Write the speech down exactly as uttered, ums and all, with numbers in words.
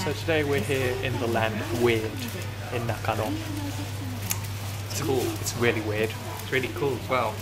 So today we're here in the land of weird in Nakano. It's cool. It's really weird. It's really cool as well.